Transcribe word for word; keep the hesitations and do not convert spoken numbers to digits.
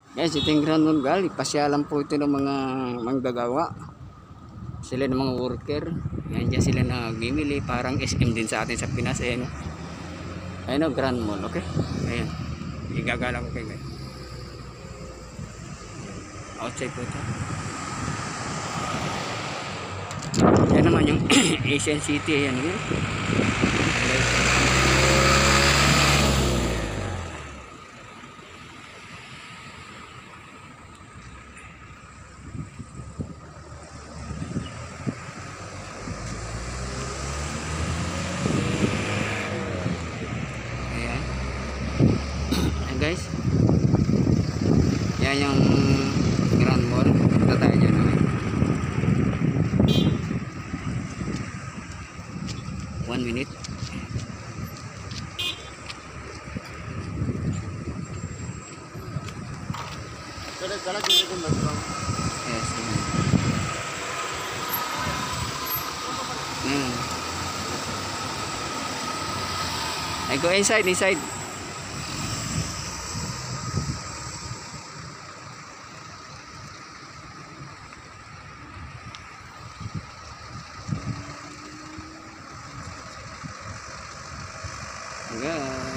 Guys, ito yung Grand Mall Gali. Pasyalan po ito ng mga manggagawa. Sila ng mga worker. Yan dyan sila nagmimili. Parang S M din sa atin sa Pinas. Ayan o. Ayan o, Grand Mall. Okay? Ayan. Igagala ko kayo guys. Outside po ito. Ayan naman yung Asian City. Ayan o. Guys, yan yung Grand Mall. Punta tayo dyan. One minute. Yes. Hmm. I go inside, inside. Guys.